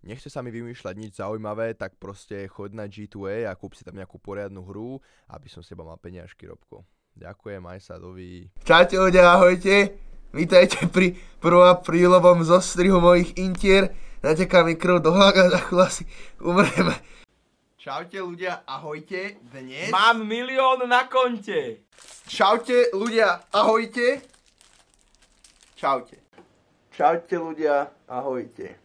nechce sa mi vymýšľať nič zaujímavé, tak proste choď na G2A a kúp si tam nejakú poriadnu hru, aby som seba mal peniažky, Robko. Ďakujem, aj sa, dovi. Čaute ľudia, ahojte. Vítajte pri 1. aprílovom zostrihu mojich intier. Nateká mi krv do hlaga, za chvíľu asi umreme. Čaute ľudia, ahojte. Dnes... Mám 1 000 000 na konte. Čaute ľudia, ahojte. Čaute. Čaute ľudia, ahojte.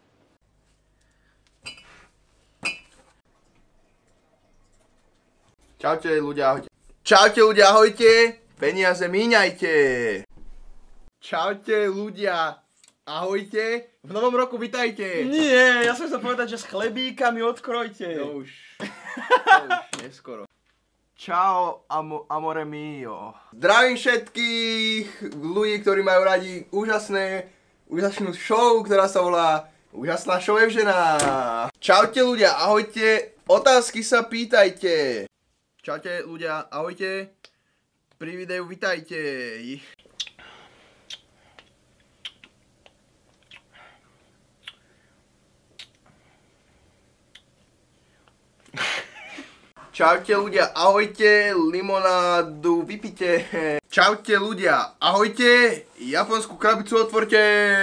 Čaute ľudia, ahojte. Čaute ľudia, ahojte. Peniaze míňajte. Čaute ľudia, ahojte. V novom roku vitajte. Nie, ja som chcel povedať, že s chlebíkami odkrojte. To už neskoro. Čau, amore mio. Zdravím všetkých ľudí, ktorí majú radi úžasnú show, ktorá sa volá Úžasná show Evžena. Čaute ľudia, ahojte. Otázky sa pýtajte. Čaute ľudia, ahojte. Pri videu vitajte. Čaute ľudia, ahojte, limonádu vypite. Čaute ľudia, ahojte, japonskú krabicu otvorte.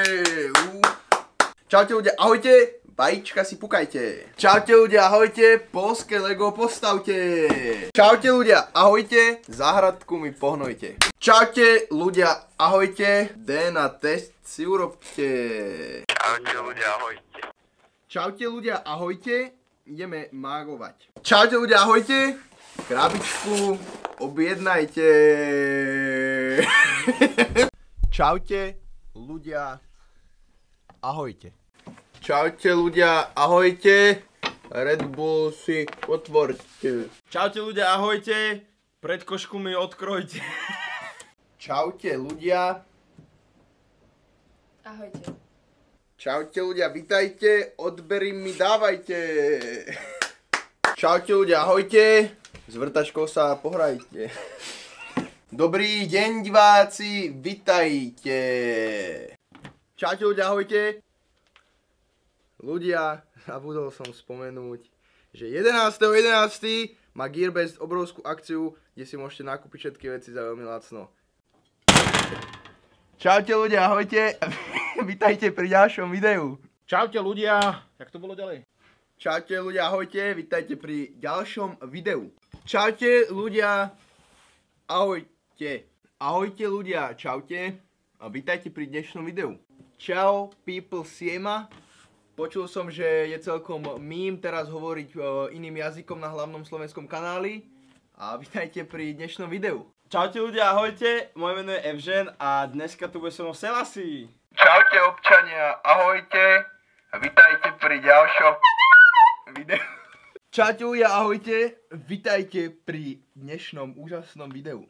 Čaute ľudia, ahojte, vajíčka si pukajte. Čaute ľudia, ahojte, poľské Lego postavte. Čaute ľudia, ahojte, záhradku mi pohnojte. Čaute ľudia, ahojte, DNA test si urobte. Čaute ľudia, ahojte. Čaute ľudia, ahojte. Ideme mágovať. Čaute ľudia, ahojte. Krabičku objednajte. Čaute ľudia, ahojte. Čaute ľudia, ahojte. Red Bull si otvorte. Čaute ľudia, ahojte. Predkošku mi odkrojte. Čaute ľudia. Ahojte. Čaute ľudia, vitajte, odbery mi dávajte. Čaute ľudia, ahojte, s vrtačkou sa pohrajte. Dobrý deň diváci, vitajte. Čaute ľudia, ahojte. Ľudia, zabudol som spomenúť, že 11.11. má Gearbest obrovskú akciu, kde si môžete nakúpiť všetky veci za veľmi lacno. Čaute ľudia, ahojte. Vítajte pri ďalšom videu. Čaute ľudia, jak to bolo ďalej? Čaute ľudia, ahojte, vítajte pri ďalšom videu. Čaute ľudia, ahojte. Ahojte ľudia, čaute a vítajte pri dnešnom videu. Čau, people siema. Počul som, že je celkom mím teraz hovoriť iným jazykom na hlavnom slovenskom kanáli a vítajte pri dnešnom videu. Čaute ľudia, ahojte, moje meno je Evžen a dneska tu bude so mnou Selassie. Čaute občania, ahojte a vítajte pri ďalšom videu. Čaute ľudia, ahojte, vítajte pri dnešnom úžasnom videu.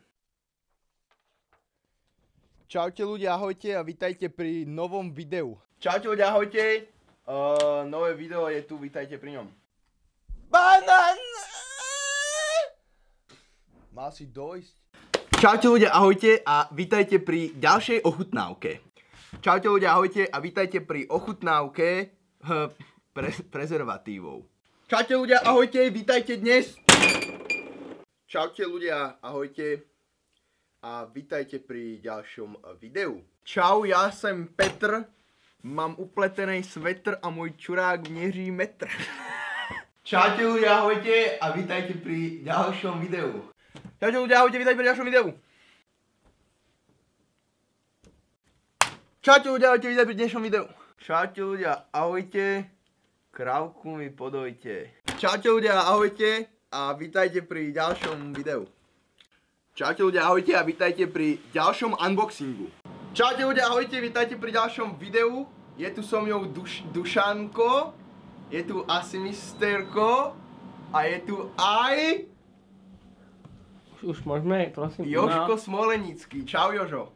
Čaute ľudia, ahojte a vítajte pri novom videu. Čaute ľudia, ahojte, nové video je tu, vítajte pri ňom. Banán! Mal si dojsť? Čaute ľudia, ahojte a vítajte pri ďalšej ochutnávke. Čaute ľudia, ahojte a vítajte pri ochutnávke prezervatívov. Čaute ľudia, ahojte, vítajte dnes. Čaute ľudia, ahojte a vítajte pri ďalšom videu. Čau, ja som Petr, mám upletený svetr a môj čurák měří metr. Čaute ľudia, ahojte a vítajte pri ďalšom videu. Čaute ľudia, ahojte, vítajte pri ďalšom videu. Čaute ľudia, ahojte, vítajte pri dnešnom videu. Čaute ľudia, ahojte, krávku mi podojte. Čaute ľudia, ahojte a vítajte pri ďalšom videu. Čaute ľudia, ahojte a vítajte pri ďalšom unboxingu. Čaute ľudia, ahojte, vítajte pri ďalšom videu. Je tu so mnou Dušanko, je tu asi Misterko a je tu aj... Už môžeme, prosím. Jožko Smolenický. Čau, Jožo.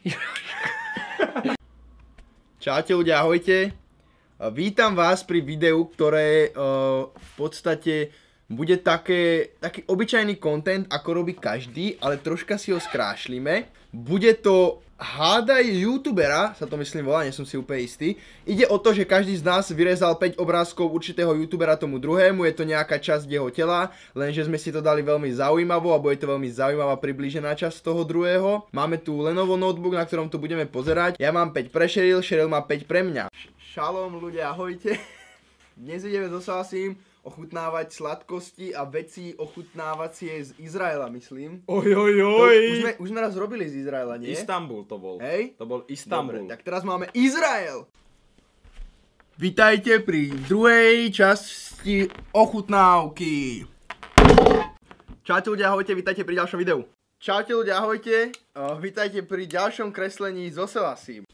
Čaute ľudia, ahojte. Vítam vás pri videu, ktoré v podstate bude taký obyčajný content, ako robí každý, ale troška si ho skrášlime. Bude to Hádaj youtubera, sa to myslím volá, nie som si úplne istý. Ide o to, že každý z nás vyrezal 5 obrázkov určitého youtubera tomu druhému, je to nejaká časť jeho tela, lenže sme si to dali veľmi zaujímavo a bude to veľmi zaujímavá priblížená časť toho druhého. Máme tu Lenovo notebook, na ktorom to budeme pozerať. Ja mám 5 pre Sheryl, Sheryl má 5 pre mňa. Šalom ľudia, ahojte. Dnes ideme so Selasím ochutnávať sladkosti a veci ochutnávacie z Izraela, myslím. Už sme raz robili z Izraela, nie? Istanbul to bol. Hej? To bol Istanbul. Dobre, tak teraz máme Izrael. Vítajte pri druhej časti ochutnávky. Čaute ľudia, ahojte, vítajte pri ďalšom videu. Čaute ľudia, ahojte, vítajte pri ďalšom kreslení so Selasím.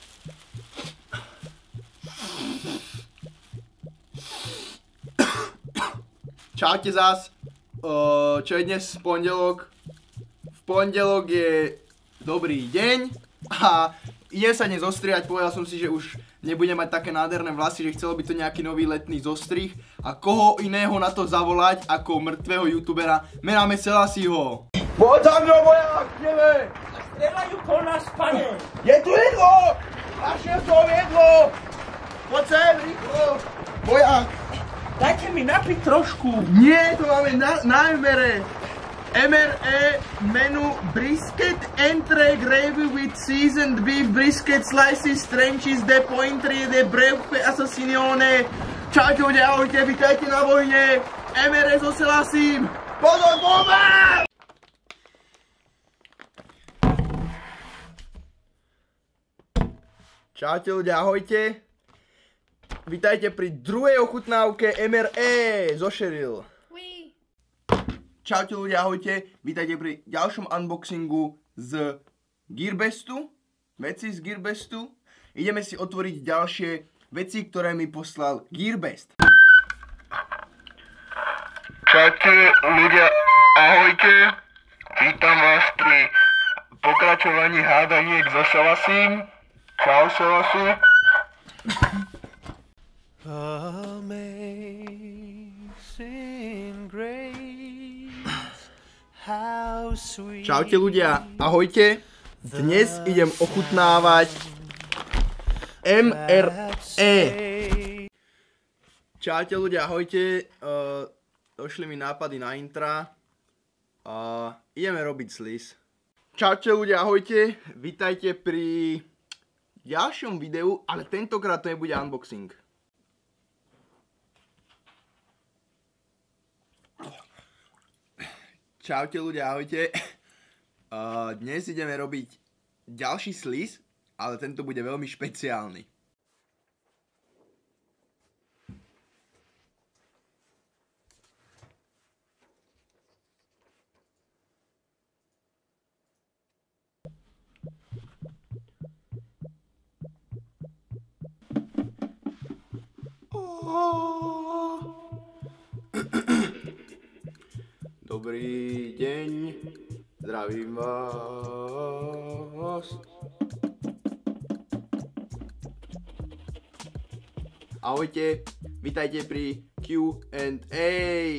Čaute zás, čo je dnes pondelok? V pondelok je dobrý deň a idem sa dnes zostriať, povedal som si, že už nebudem mať také nádherné vlasy, že chcelo by to nejaký nový letný zostrih a koho iného na to zavolať ako mŕtvého youtubera, menáme Selasího. Poď za mňou, vojak, ideme! Strelajú po nás, pane! Je tu jedlo! Našiel som jedlo! Poď sem, rýchlo! Vojak! Dajte mi napiť trošku. Nie, to máme na MRE. MRE menu brisket entre gravy with seasoned beef brisket slices trenches de pointry de breuche assassinione. Čaute ľudia, ahojte, vítajte na vojne. MRE so Selasím. Pozor, bomba! Čaute ľudia, ahojte. Vítajte pri druhej ochutnávke MRE zo Sheryl. Čaute ľudia, ahojte. Vítajte pri ďalšom unboxingu z Gearbestu. Veci z Gearbestu. Ideme si otvoriť ďalšie veci, ktoré mi poslal Gearbest. Čaute ľudia, ahojte. Vítam vás pri pokračovaní hádaniek so Selasím. Čau Selasi. Čaute ľudia, ahojte. Dnes idem ochutnávať MRE. Čaute ľudia, ahojte. Došli mi nápady na intra. Ideme robiť sliz. Čaute ľudia, ahojte. Vítajte pri ďalšom videu, ale tentokrát to nebude unboxing. Čaute ľudia, ahojte. Dnes ideme robiť ďalší sliz, ale tento bude veľmi špeciálny. Dobrý deň, zdravím vás. Ahojte, vítajte pri Q&A.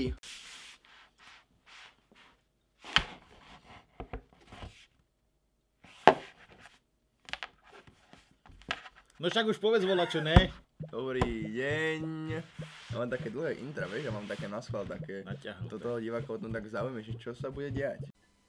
No však už povedz volačo, ne? Dobrý deň. Ja mám také dlhé intra, vieš, ja mám také naschvál, také... Naťahnuté. Toto diváka o tom tak zaujíma, že čo sa bude diať.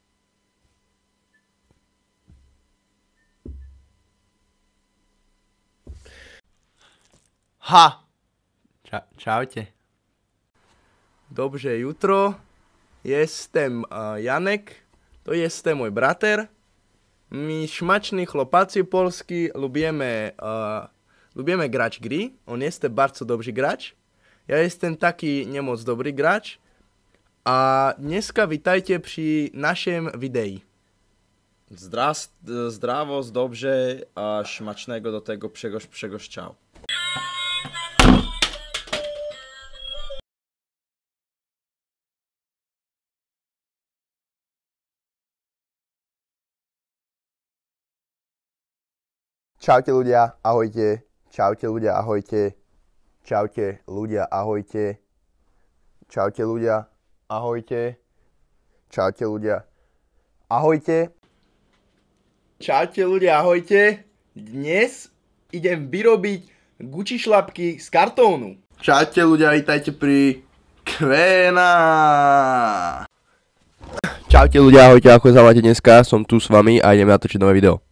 Ha! Čaute. Dobré jutro. Jestem Janek, to jestem mój brater. My šmační chłopacy polski lubimy grać gry. On jest bardzo dobry gracz. Ja jestem taki nie moc dobry gracz. A dneska witajcie przy naszym widei. Zdravo, dobrze, a smacznego do tego przegoszczał. Čaute ľudia, ahojte. Čaute ľudia, ahojte. Čaute ľudia, ahojte. Čaute ľudia, ahojte. Čaute ľudia, ahojte. Čaute ľudia, ahojte. Dnes idem vyrobiť Gucci šlapky z kartónu. Čaute ľudia, vítajte pri Kvena. Čaute ľudia, ahojte, ako sa máte dneska, som tu s vami a ideme natočiť nové video.